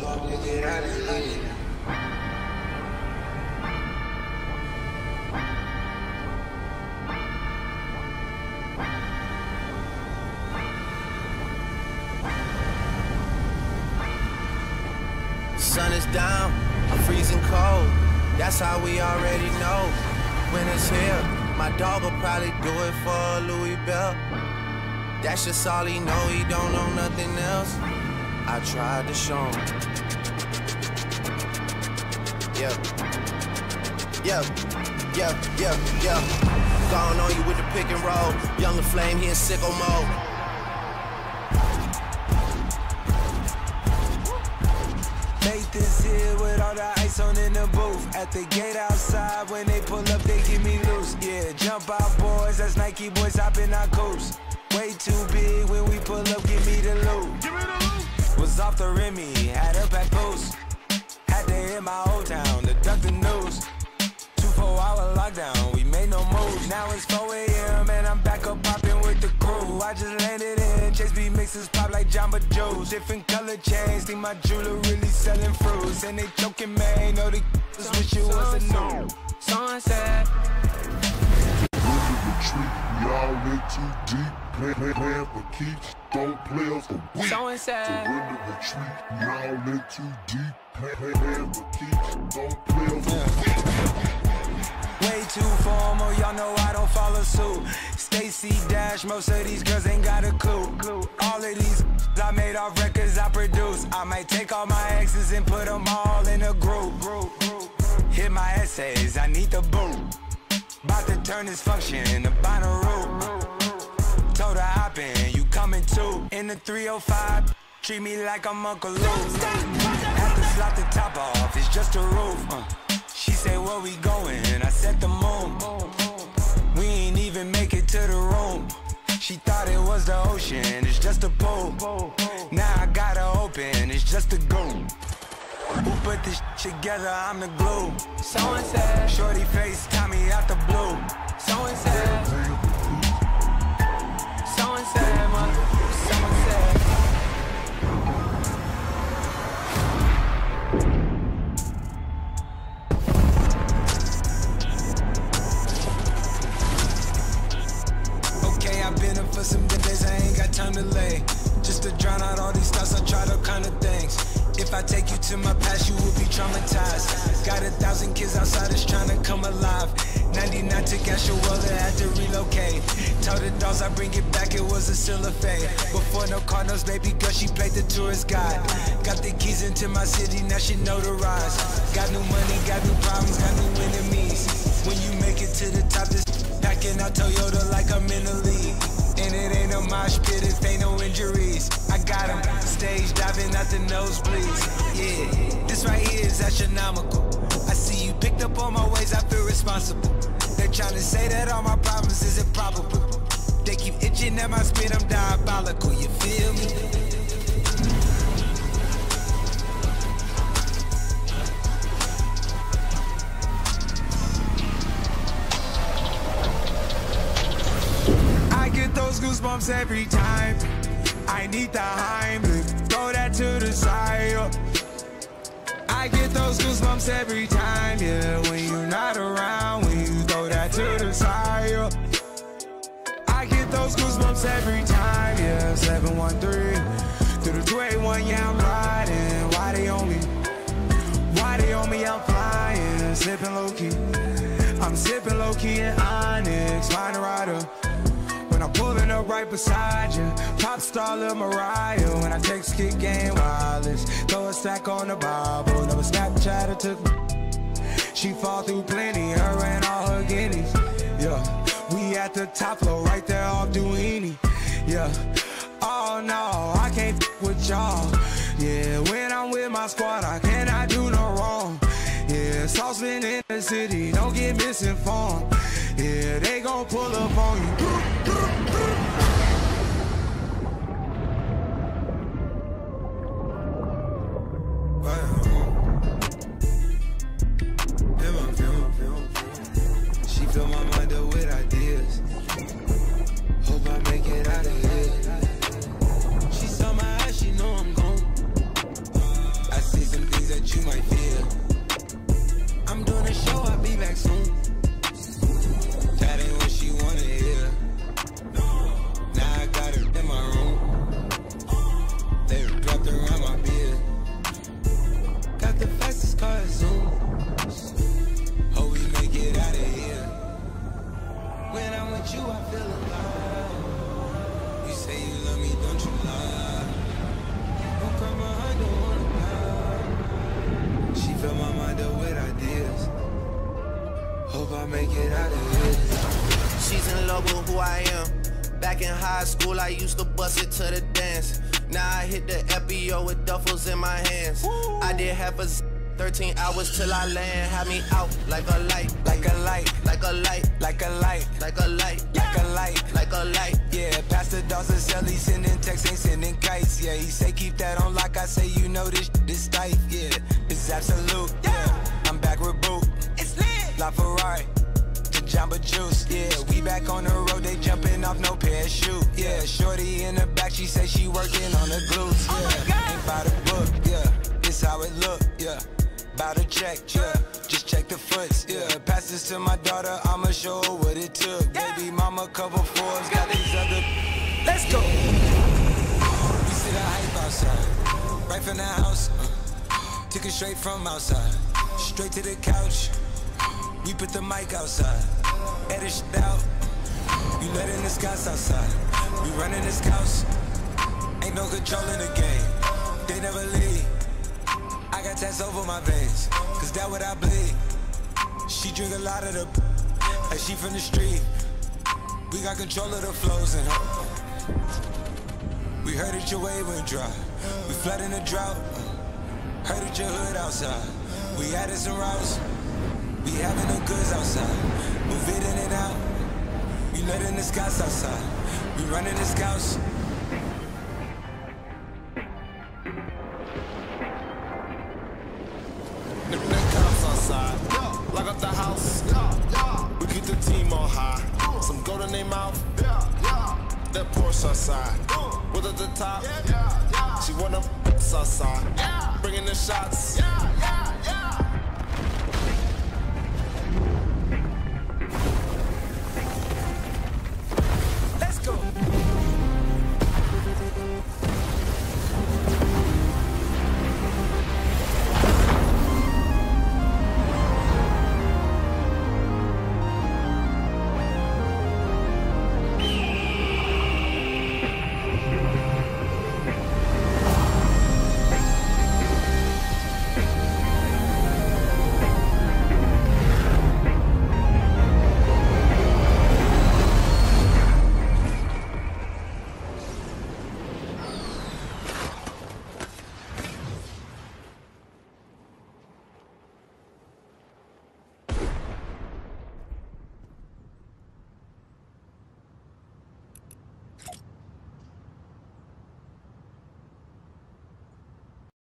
Sun is down, I'm freezing cold. That's how we already know. When it's here, my dog will probably do it for Louis Bell. That's just all he know, he don't know nothing else. I tried to show him. Gone on you with the pick and roll. Younger Flame, he in sicko mode. This here with all the ice on in the booth. At the gate outside, when they pull up, they get me loose. Yeah, jump out, boys. That's Nike boys hopping our coast. Way too big when we pull up, give me the loot. Give me the loot. Was off the Remy, had up at post. Had to hit my old town to duck the news. 24-hour lockdown, we made no moves. Now it's 4 a.m. and I'm back up popping with the crew. I just landed in, Chase B mixes pop like Jamba Joe's. Different color chains, think my jeweler really selling fruits. And they joking, man, know the just wish it was a new sunset. Retreat, we all in too deep. Playing for keeps, don't play us for weak. Surrender retreat, we all in too deep. Playing for keeps, don't play us for weak. Way too formal, y'all know I don't follow suit. Stacy Dash, most of these girls ain't got a clue. All of these I made off records I produce. I might take all my exes and put them all in a group. Hit my essays, I need the boot. About to turn this function into binary. Told her hop in, you coming too. In the 305, treat me like I'm Uncle Luke. Have to slap the top off, it's just a roof. She say, where we going? I said the moon. We ain't even make it to the room. She thought it was the ocean, it's just a pool. Now I gotta open, it's just a goon. Who put this together? I'm the glue. Someone said, shorty face, Tommy out the blue. Someone said, someone said, someone said. I've been up for some good days, I ain't got time to lay. Just to drown out all these thoughts, I tried all kind of things. If I take you to my past, you will be traumatized. Got 1,000 kids outside that's trying to come alive. 99 took Asher Weller, had to relocate. Told the dolls I bring it back, it was a still a fate. Before no Cardinals, baby girl, she played the tourist guide. Got the keys into my city, now she notarized. Got new money, got new problems, got new enemies. When you make it to the top, this packing out Toyota like I'm in the league. And it ain't no mosh pit if ain't no injuries. I got them stage diving out the nosebleeds. Yeah, this right here is astronomical. I see you picked up on my ways, I feel responsible. They're trying to say that all my problems is improbable. They keep itching at my spit, I'm diabolical, you feel me? Those goosebumps every time. I need the Heimlich, throw that to the side. I get those goosebumps every time, yeah. When you're not around, when you throw that to the side. I get those goosebumps every time, yeah. 713 through the 281, yeah, I'm riding. Why they on me? Why they on me? I'm flying, sipping low key. I'm sipping low key in Onyx, find a rider. I'm pulling up right beside you. Pop star Lil Mariah. When I text kick game wireless, throw a stack on the Bible. Never Snapchat or took me. She fall through plenty, her and all her guineas. Yeah, we at the top floor, right there off Duini. Yeah, oh no, I can't f with y'all. Yeah, when I'm with my squad, I cannot do no wrong. Yeah, saucepan in the city, don't get misinformed. Yeah, they gon' pull up on you. She fill my mind up with ideas. Hope I make it out of here. She saw my eyes, she know I'm gone. I see you might feel. I'm doing a show, I'll be back soon. That ain't what she wanna hear. Now I got her in my room. They wrapped around my beard. Got the fastest car at Zoom. Hope we make it out of here. When I'm with you, I feel alive. You say you love me, don't you lie? Don't cry my heart, don't wanna cry. She fill my mind up with ideas. Hope I make it out of here. She's in love with who I am. Back in high school, I used to bust it to the dance. Now I hit the FBO with duffels in my hands. I did half a 13 hours till I land. Had me out like a light, Like a light, like a light, like a light, like a light, like a light, like a light. Yeah, Pastor Dawson said he sending texts, ain't sending kites. Yeah, he say keep that on lock. I say you know this tight. Yeah, it's absolute. Yeah, I'm back with Boot. It's lit. La Ferrari to Jamba Juice. Yeah, we back on the road. They jumping off no parachute. Yeah, shorty in the back. She say she working on the glutes. Yeah, oh my God. Ain't by the book. Yeah, it's how it look. Yeah. About to check, yeah, just check the foots, yeah. Pass this to my daughter, I'ma show her what it took. Yeah. Baby mama cover Forbes, got these other. Let's go. We see the hype outside, right from the house. Took it straight from outside, straight to the couch. We put the mic outside, edit shit out. You letting the scouts outside, we running the scouts. Ain't no control in the game, they never leave. I got tats over my veins, cause that what I bleed. She drink a lot of the like she from the street. We got control of the flows in her. We heard that your wave went dry. We flooding the drought. Heard that your hood outside. We added some routes. We having the goods outside. Move it in and out. We letting the scouts outside. We running the scouts. Lock up the house, we keep the team on high. Some gold in their mouth, that Porsche outside. With at the top, she wanna outside. Bringing the shots.